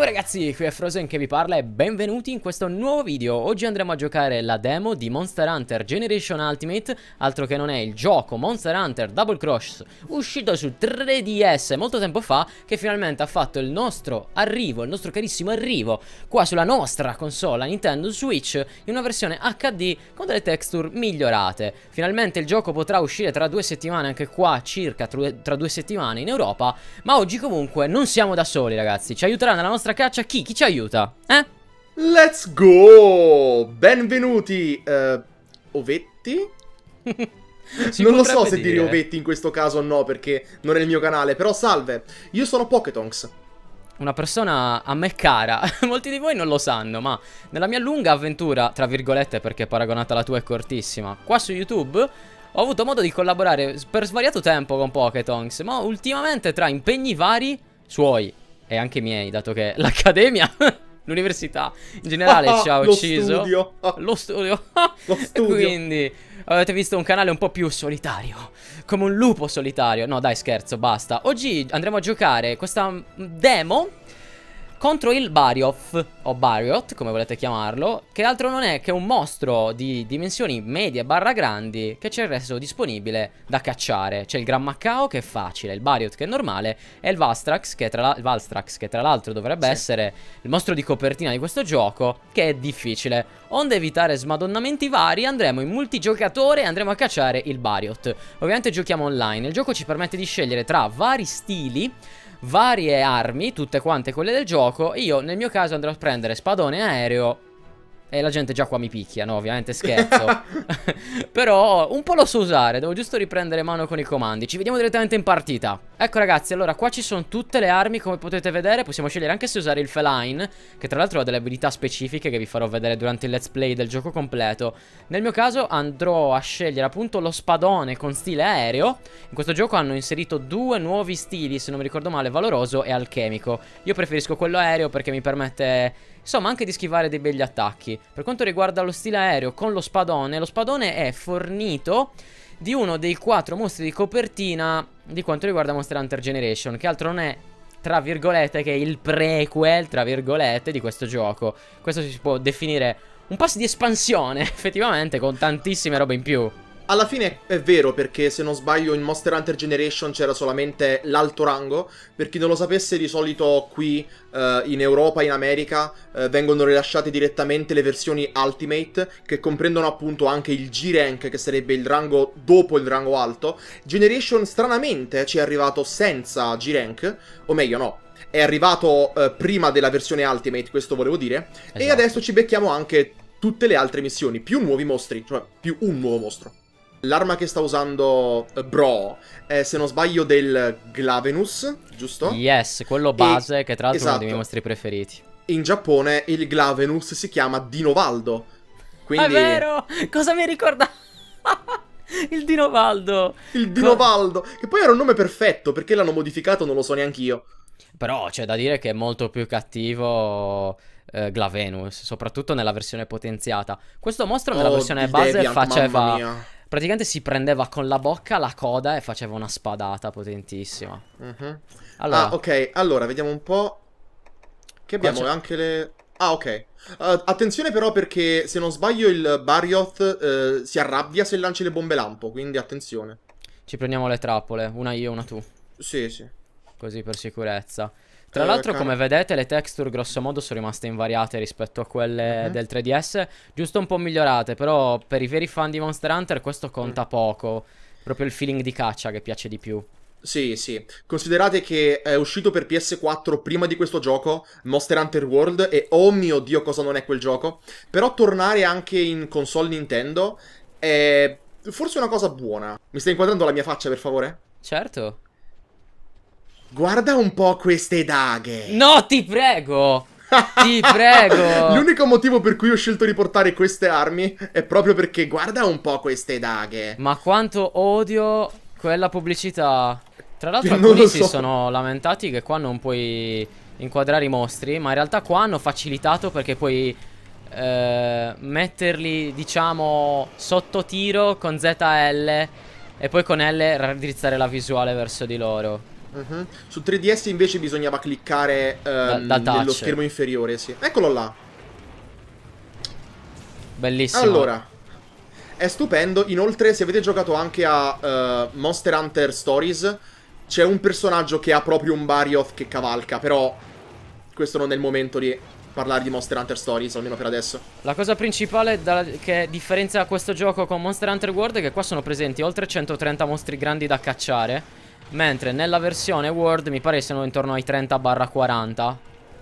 Ragazzi, qui è Frozen che vi parla e benvenuti in questo nuovo video. Oggi andremo a giocare la demo di Monster Hunter Generation Ultimate, altro che non è il gioco Monster Hunter Double Cross uscito su 3DS molto tempo fa, che finalmente ha fatto il nostro arrivo, il nostro carissimo arrivo qua sulla nostra console, la Nintendo Switch, in una versione HD con delle texture migliorate. Finalmente il gioco potrà uscire tra 2 settimane anche qua, circa tra 2 settimane in Europa, ma oggi comunque non siamo da soli, ragazzi. Ci aiuterà nella nostra caccia chi? Chi ci aiuta? Let's go! Benvenuti, ovetti? Non lo so se dire ovetti in questo caso o no, perché non è il mio canale, però salve, io sono Poketonks. Una persona a me cara. Molti di voi non lo sanno, ma nella mia lunga avventura, tra virgolette perché paragonata alla tua è cortissima, qua su YouTube ho avuto modo di collaborare per svariato tempo con Poketonks, ma ultimamente tra impegni vari, suoi e anche miei, dato che l'accademia, l'università in generale ci ha ucciso. Lo studio. E quindi avete visto un canale un po' più solitario, come un lupo solitario. No dai, scherzo, basta. Oggi andremo a giocare questa demo contro il Barioth, o Barioth, come volete chiamarlo, che altro non è che un mostro di dimensioni medie barra grandi che ci è reso disponibile da cacciare. C'è il Gran Macao che è facile, il Barioth che è normale e il Valstrax che tra l'altro dovrebbe essere il mostro di copertina di questo gioco, che è difficile. Onde evitare smadonnamenti vari andremo in multigiocatore e andremo a cacciare il Barioth. Ovviamente giochiamo online, il gioco ci permette di scegliere tra vari stili, varie armi, tutte quante quelle del gioco. Io nel mio caso andrò a prendere spadone aereo. E la gente già qua mi picchia, no? Ovviamente scherzo. Però un po' lo so usare, devo giusto riprendere mano con i comandi. Ci vediamo direttamente in partita. Ecco ragazzi, allora qua ci sono tutte le armi, come potete vedere. Possiamo scegliere anche se usare il Feline, che tra l'altro ha delle abilità specifiche che vi farò vedere durante il let's play del gioco completo. Nel mio caso andrò a scegliere appunto lo spadone con stile aereo. In questo gioco hanno inserito due nuovi stili, se non mi ricordo male, valoroso e alchemico. Io preferisco quello aereo perché mi permette, insomma, anche di schivare dei begli attacchi. Per quanto riguarda lo stile aereo con lo spadone è fornito di uno dei 4 mostri di copertina di quanto riguarda Monster Hunter Generation, che altro non è, tra virgolette, che il prequel, tra virgolette, di questo gioco. Questo si può definire un passo di espansione, effettivamente, con tantissime robe in più. Alla fine è vero, perché se non sbaglio in Monster Hunter Generation c'era solamente l'alto rango. Per chi non lo sapesse, di solito qui in Europa e in America vengono rilasciate direttamente le versioni Ultimate, che comprendono appunto anche il G-Rank, che sarebbe il rango dopo il rango alto. Generation stranamente ci è arrivato senza G-Rank, o meglio no, è arrivato prima della versione Ultimate, questo volevo dire. Esatto. E adesso ci becchiamo anche tutte le altre missioni, più nuovi mostri, cioè più un nuovo mostro. L'arma che sta usando Bro è, se non sbaglio, del Glavenus, giusto? Yes, quello base, che tra l'altro è uno dei miei mostri preferiti. In Giappone il Glavenus si chiama Dinovaldo. Quindi... È vero! Cosa mi ricorda? Il Dinovaldo! Il Dinovaldo! Che poi era un nome perfetto, perché l'hanno modificato non lo so neanch'io. Però c'è da dire che è molto più cattivo Glavenus, soprattutto nella versione potenziata. Questo mostro nella versione base Deviant, faceva... praticamente si prendeva con la bocca la coda e faceva una spadata potentissima. Allora. Ah, ok. Allora, vediamo un po'. Che abbiamo anche le... Ah, ok. Attenzione però, perché se non sbaglio il Barioth si arrabbia se lanci le bombe lampo, quindi attenzione. Ci prendiamo le trappole, una io, una tu. Sì, sì. Così per sicurezza. Tra l'altro, come vedete, le texture grosso modo sono rimaste invariate rispetto a quelle del 3DS, giusto un po' migliorate, però per i veri fan di Monster Hunter questo conta poco. Proprio il feeling di caccia che piace di più. Sì, sì. Considerate che è uscito per PS4 prima di questo gioco, Monster Hunter World, e oh mio Dio cosa non è quel gioco. Però tornare anche in console Nintendo è forse una cosa buona. Mi stai inquadrando la mia faccia, per favore? Certo. Guarda un po' queste daghe. No, ti prego. Ti prego. L'unico motivo per cui ho scelto di portare queste armi è proprio perché guarda un po' queste daghe. Ma quanto odio quella pubblicità. Tra l'altro alcuni si sono lamentati che qua non puoi inquadrare i mostri, ma in realtà qua hanno facilitato perché puoi metterli, diciamo, sotto tiro con ZL e poi con L raddrizzare la visuale verso di loro. Su 3DS invece bisognava cliccare da nello touch. schermo inferiore, sì. Eccolo là. Bellissimo. Allora, è stupendo. Inoltre, se avete giocato anche a Monster Hunter Stories, c'è un personaggio che ha proprio un Barioth che cavalca. Però questo non è il momento di parlare di Monster Hunter Stories, almeno per adesso. La cosa principale che differenzia questo gioco con Monster Hunter World è che qua sono presenti oltre 130 mostri grandi da cacciare, mentre nella versione World mi pare siano intorno ai 30-40.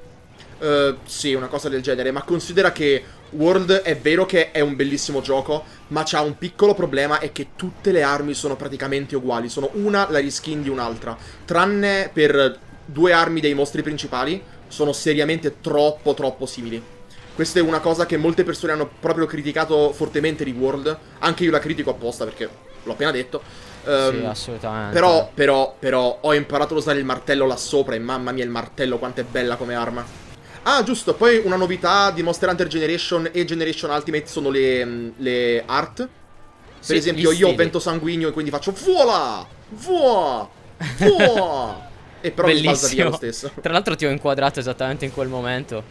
Sì, una cosa del genere. Ma considera che World è vero che è un bellissimo gioco, ma c'ha un piccolo problema, è che tutte le armi sono praticamente uguali. Sono una la reskin di un'altra. Tranne per 2 armi dei mostri principali, sono seriamente troppo simili. Questa è una cosa che molte persone hanno proprio criticato fortemente di World. Anche io la critico apposta perché l'ho appena detto. Sì, assolutamente. Però ho imparato a usare il martello là sopra e mamma mia il martello quanto è bella come arma. Ah, giusto, poi una novità di Monster Hunter Generation e Generation Ultimate sono le art. Per Sì, esempio io ho vento sanguigno e quindi faccio Vuola! Vuola! Vuola! E però mi balza via lo stesso. Tra l'altro ti ho inquadrato esattamente in quel momento.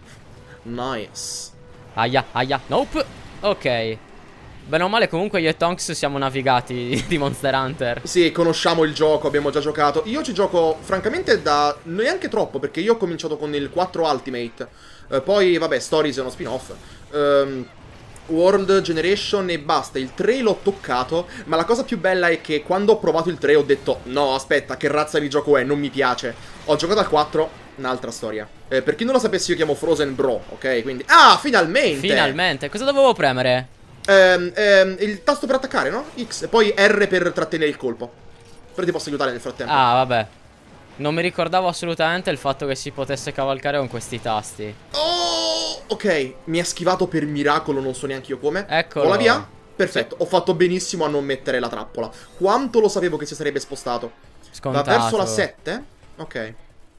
Nice. Aia, aia, nope. Ok. Bene o male comunque io e Tonks siamo navigati di Monster Hunter. Sì, conosciamo il gioco, abbiamo già giocato. Io ci gioco francamente da neanche troppo, perché io ho cominciato con il 4 Ultimate. Poi vabbè, Stories è uno spin-off. World, Generation e basta. Il 3 l'ho toccato, ma la cosa più bella è che quando ho provato il 3 ho detto no, aspetta, che razza di gioco è? Non mi piace. Ho giocato al 4, un'altra storia. Per chi non lo sapesse io chiamo Frozen Bro, ok? Quindi... Ah, finalmente! Finalmente, cosa dovevo premere? Il tasto per attaccare, no? X, e poi R per trattenere il colpo. Però ti posso aiutare nel frattempo. Ah, vabbè. Non mi ricordavo assolutamente il fatto che si potesse cavalcare con questi tasti. Oh, ok, mi ha schivato per miracolo, non so neanche io come. Eccolo. Vola via? Perfetto, ho fatto benissimo a non mettere la trappola. Quanto lo sapevo che si sarebbe spostato. Scontato. Va verso la 7? Ok.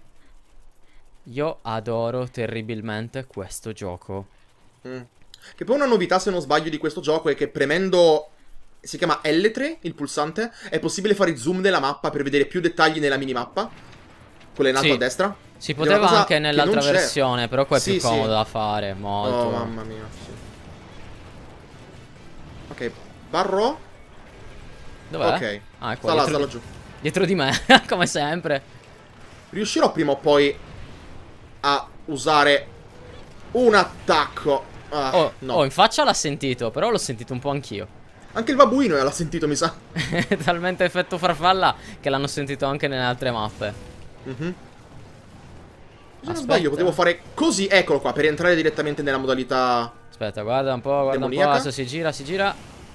Io adoro terribilmente questo gioco. Che poi una novità, se non sbaglio, di questo gioco è che premendo... Si chiama L3, il pulsante. È possibile fare zoom nella mappa per vedere più dettagli nella minimappa. Quella in alto Sì. a destra. Si poteva anche nell'altra c'è. versione, però qua è Sì, più comodo sì. da fare, molto. Oh, mamma mia, sì. Ok, barro. Dov'è? Ok. Ah, è qua, Sta là, dietro, sta laggiù. dietro di me, come sempre. Riuscirò prima o poi a usare un attacco. Ah, Oh, no. oh, in faccia l'ha sentito, però l'ho sentito un po' anch'io. Anche il babuino l'ha sentito, mi sa. Talmente effetto farfalla che l'hanno sentito anche nelle altre mappe. Se non sbaglio, potevo fare così. Eccolo qua, per entrare direttamente nella modalità. Aspetta, guarda un po', demoniaca. adesso si gira, si gira.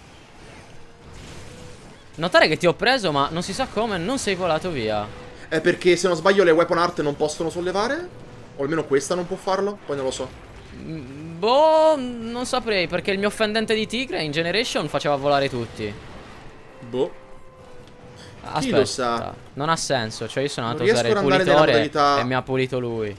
Notare che ti ho preso, ma non si sa come, non sei volato via. Perché se non sbaglio le weapon art non possono sollevare. O almeno questa non può farlo. Poi non lo so. Boh, non saprei, perché il mio fendente di tigre in Generation faceva volare tutti. Boh. Aspetta, Chi lo sa? non ha senso, cioè io sono Non andato a usare il riesco ad andare nella pulitore modalità- e mi ha pulito lui.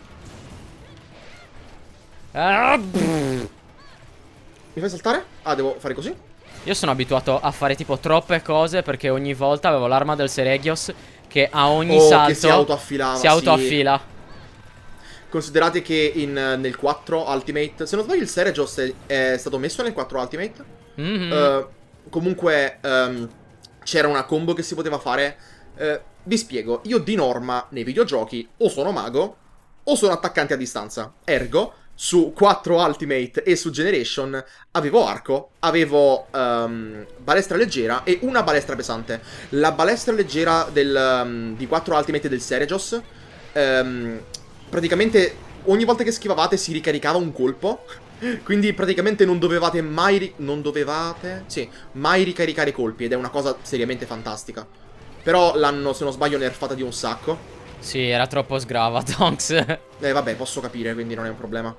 Mi fai saltare? Ah, devo fare così? Io sono abituato a fare tipo troppe cose perché ogni volta avevo l'arma del Seregios che a ogni salto che si autoaffilava, si autoaffila. Considerate che nel 4 Ultimate, se non sbaglio il Seregios è stato messo nel 4 Ultimate. Comunque c'era una combo che si poteva fare. Vi spiego, io di norma nei videogiochi o sono mago o sono attaccante a distanza. Ergo, su 4 Ultimate e su Generation avevo arco, avevo balestra leggera e una balestra pesante. La balestra leggera di 4 Ultimate del Seregios praticamente ogni volta che schivavate si ricaricava un colpo. Quindi praticamente non dovevate mai mai ricaricare colpi. Ed è una cosa seriamente fantastica. Però l'hanno, se non sbaglio, nerfata di un sacco. Sì, era troppo sgrava, Tonks. Vabbè, posso capire, quindi non è un problema.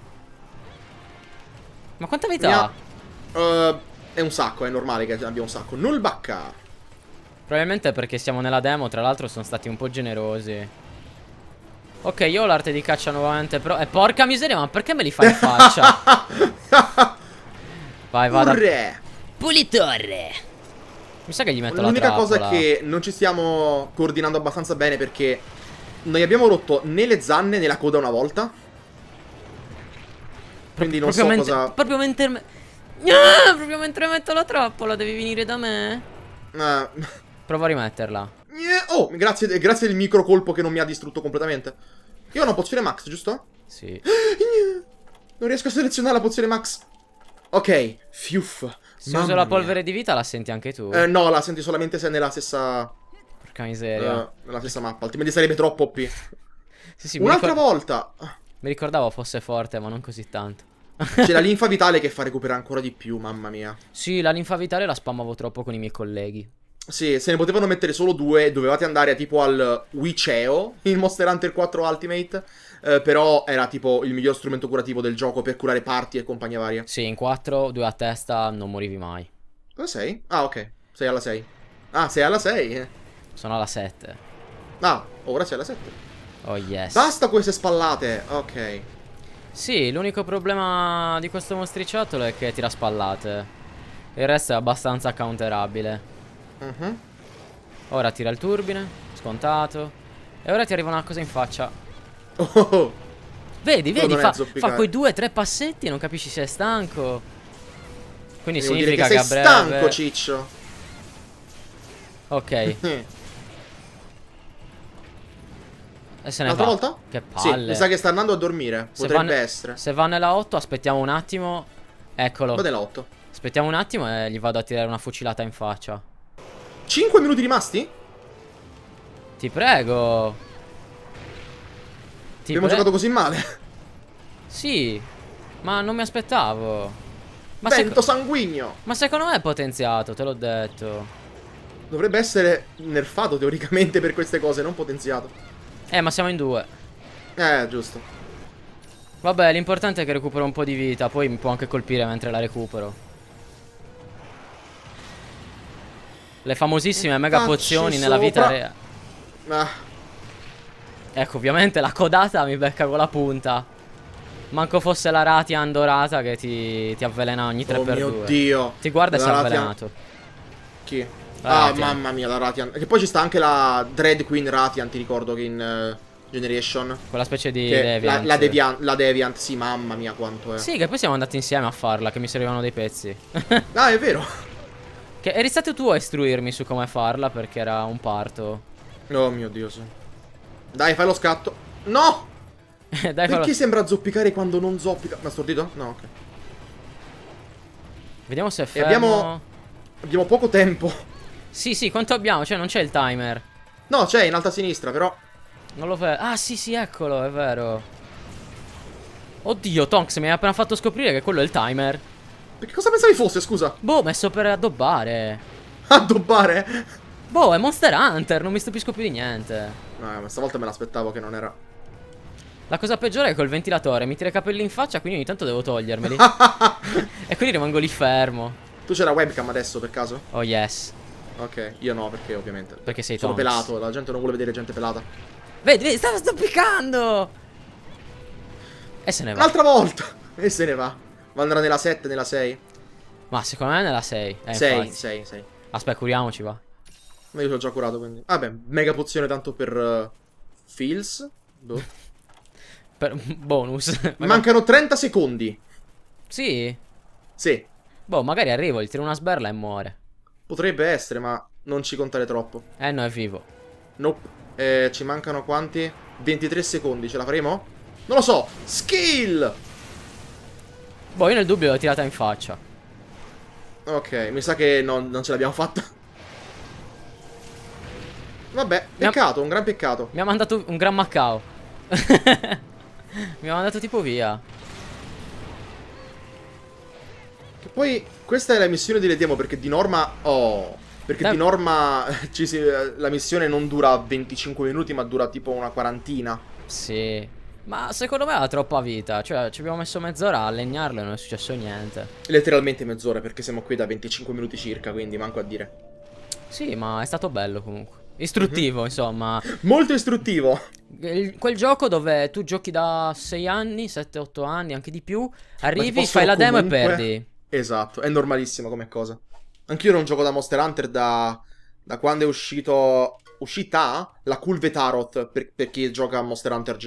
Ma quanta vita ha? È un sacco, è normale che abbia un sacco. Nullbacca. Probabilmente perché siamo nella demo, tra l'altro sono stati un po' generosi. Ok, io ho l'arte di caccia nuovamente, però... porca miseria, ma perché me li fai in faccia? Vai, vada. Urre. Pulitore. Mi sa che gli metto la L'unica cosa trappola. è che non ci stiamo coordinando abbastanza bene perché non gli abbiamo rotto né le zanne né la coda una volta. Quindi non so cosa... Proprio mentre... Ah, proprio mentre metto la trappola devi venire da me? Prova a rimetterla. Oh, grazie del micro colpo che non mi ha distrutto completamente. Io ho una pozione max, giusto? Sì. Non riesco a selezionare la pozione max. Ok, fiuff. Se uso la polvere di vita la senti anche tu? No, la senti solamente se è nella stessa... Porca miseria. Nella stessa mappa, altrimenti sarebbe troppo OP. Sì, Un'altra volta. Mi ricordavo fosse forte, ma non così tanto. C'è la linfa vitale che fa recuperare ancora di più, mamma mia. Sì, la linfa vitale la spammavo troppo con i miei colleghi. Sì, se ne potevano mettere solo due, dovevate andare tipo al Wiceo in Monster Hunter 4 Ultimate, però era tipo il miglior strumento curativo del gioco per curare parti e compagnia varia. Sì, in 4, 2 a testa, non morivi mai. Dove sei? Ah, ok, sei alla 6. Ah, sei alla 6? Sono alla 7. Ah, ora sei alla 7. Oh yes. Basta queste spallate, ok. Sì, l'unico problema di questo mostriciattolo è che tira spallate. Il resto è abbastanza counterabile. Ora tira il turbine, scontato. E ora ti arriva una cosa in faccia. Oh. Vedi, fa quei 2-3 passetti e non capisci se è stanco. Quindi Devo significa dire che che sei a breve... stanco, ciccio. Ok. E se ne Un'altra va. volta? Che Sì, palle. mi sa che sta andando a dormire. Potrebbe essere. Se va nella 8 aspettiamo un attimo. Eccolo. Va nella 8. Aspettiamo un attimo e gli vado a tirare una fucilata in faccia. 5 minuti rimasti? Ti prego. Abbiamo giocato così male. Sì, ma non mi aspettavo. Vento sanguigno. Ma secondo me è potenziato, te l'ho detto. Dovrebbe essere nerfato teoricamente per queste cose, non potenziato. Ma siamo in 2. Giusto. Vabbè, l'importante è che recupero un po' di vita. Poi mi può anche colpire mentre la recupero. Le famosissime mega pozioni nella vita reale. Ecco, ovviamente la codata mi becca con la punta. Manco fosse la Ratian dorata che ti avvelena ogni 3x2. Oh mio Dio. Ti guarda e si è avvelenato. Chi? Mamma mia, la Ratian. Che poi ci sta anche la Dread Queen Ratian, ti ricordo che in Generation. Quella specie di Deviant. La Deviant, sì, mamma mia quanto è. Sì, che poi siamo andati insieme a farla, che mi servivano dei pezzi. Ah, è vero. Che eri stato tu a istruirmi su come farla perché era un parto. Oh mio Dio, sì. Dai, fai lo scatto. No! Dai, perché sembra zoppicare quando non zoppica? Ma stordito? No, ok. Vediamo se è fermo. Abbiamo poco tempo. Sì, quanto abbiamo? Cioè non c'è il timer. No, c'è in alta a sinistra, però. Non lo vedo. Ah, sì, eccolo, è vero. Oddio, Tonks mi hai appena fatto scoprire che quello è il timer. Perché cosa pensavi fosse, scusa? Boh, messo per addobbare. Addobbare? Boh, è Monster Hunter, non mi stupisco più di niente. No, ma stavolta me l'aspettavo che non era. La cosa peggiore è che col ventilatore mi tira i capelli in faccia, quindi ogni tanto devo togliermeli. E quindi rimango lì fermo. Tu c'è la webcam adesso, per caso? Oh yes. Ok, io no, perché ovviamente. Perché sei sono Tonks. pelato, la gente non vuole vedere gente pelata. Vedi, sto piccando. E se ne va. Un'altra volta. E se ne va. Ma andrà nella 7, nella 6? Ma secondo me è nella 6. 6. Aspetta, curiamoci, va. Ma io l'ho già curato, quindi. Vabbè, mega pozione tanto per Feels. Boh. Per bonus. Mancano 30 secondi. Sì? Sì. Boh, magari arrivo, gli tiro una sberla e muore. Potrebbe essere, ma non ci contare troppo. No, è vivo. Nope. Ci mancano quanti? 23 secondi, ce la faremo? Non lo so. Skill! Boh, io nel dubbio l'ho tirata in faccia. Ok, mi sa che non ce l'abbiamo fatta. Vabbè, peccato, un gran peccato. Mi ha mandato un gran Macao. Mi ha mandato tipo via. Che poi questa è la missione di Redemo perché di norma... Oh, perché di norma la missione non dura 25 minuti ma dura tipo una quarantina. Sì. Ma secondo me ha troppa vita. Cioè ci abbiamo messo mezz'ora a legnarlo e non è successo niente. Letteralmente mezz'ora perché siamo qui da 25 minuti circa, quindi manco a dire. Sì, ma è stato bello comunque. Istruttivo, insomma. Molto istruttivo. Quel gioco dove tu giochi da 6 anni, 7-8 anni, anche di più. Arrivi, fai possono la demo comunque... e perdi. Esatto, è normalissima come cosa. Anch'io non gioco da Monster Hunter da quando è uscita la Culve Tarot per chi gioca a Monster Hunter.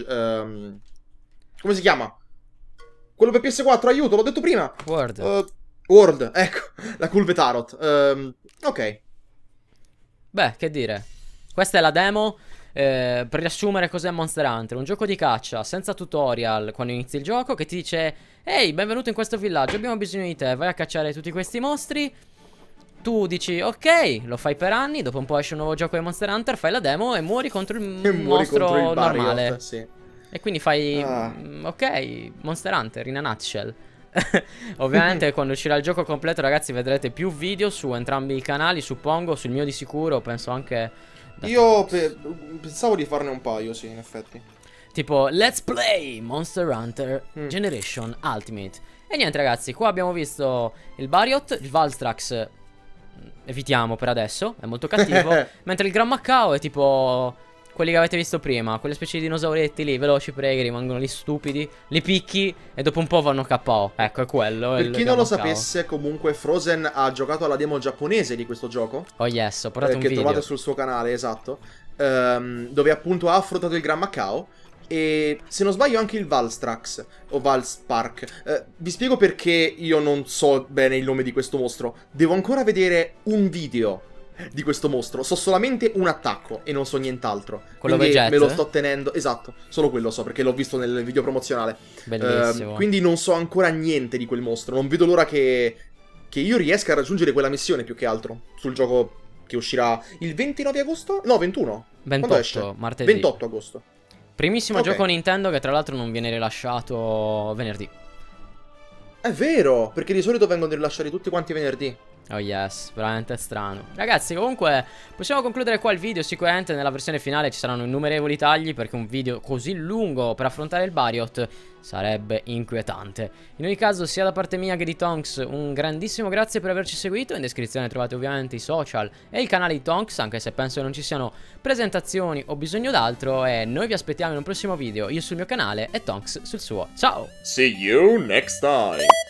Come si chiama? Quello per PS4, aiuto, l'ho detto prima. World, ecco, la Culve Tarot. Ok. Beh, che dire. Questa è la demo. Per riassumere cos'è Monster Hunter, un gioco di caccia senza tutorial quando inizi il gioco, che ti dice: ehi, benvenuto in questo villaggio, abbiamo bisogno di te, vai a cacciare tutti questi mostri. Tu dici ok, lo fai per anni, dopo un po' esce un nuovo gioco di Monster Hunter, fai la demo e muori contro il mostro normale. Sì. E quindi fai ok, Monster Hunter in a nutshell. Ovviamente quando uscirà il gioco completo, ragazzi, vedrete più video su entrambi i canali, suppongo, sul mio di sicuro, penso anche. Io pensavo di farne un paio, sì, in effetti. Tipo, let's play Monster Hunter Generation Ultimate. E niente, ragazzi, qua abbiamo visto il Bariot, il Valstrax evitiamo per adesso, è molto cattivo. Mentre il Gran Macao è tipo quelli che avete visto prima, quelle specie di dinosauretti lì, veloci preghi, rimangono lì stupidi, li picchi e dopo un po' vanno KO. Ecco, è quello. Per chi non lo sapesse, comunque Frozen ha giocato alla demo giapponese di questo gioco. Oh yes, ho portato un video che video. trovate sul suo canale, esatto. Dove appunto ha affrontato il Gran Macao. E se non sbaglio anche il Valstrax o Valspark. Vi spiego perché io non so bene il nome di questo mostro. Devo ancora vedere un video di questo mostro. So solamente un attacco e non so nient'altro. Quello quindi Veget? Me lo sto tenendo. Esatto, solo quello so perché l'ho visto nel video promozionale. Bellissimo. Quindi non so ancora niente di quel mostro. Non vedo l'ora che io riesca a raggiungere quella missione più che altro sul gioco che uscirà il 29 agosto? No, 21. 28, martedì. 28 agosto. Primissimo gioco Nintendo che tra l'altro non viene rilasciato venerdì. È vero, perché di solito vengono rilasciati tutti quanti venerdì. Oh yes, veramente strano. Ragazzi, comunque possiamo concludere qua il video. Sicuramente nella versione finale ci saranno innumerevoli tagli, perché un video così lungo per affrontare il Bariot sarebbe inquietante. In ogni caso, sia da parte mia che di Tonks, un grandissimo grazie per averci seguito. In descrizione trovate ovviamente i social e il canale di Tonks, anche se penso che non ci siano presentazioni o bisogno d'altro. E noi vi aspettiamo in un prossimo video, io sul mio canale e Tonks sul suo. Ciao! See you next time!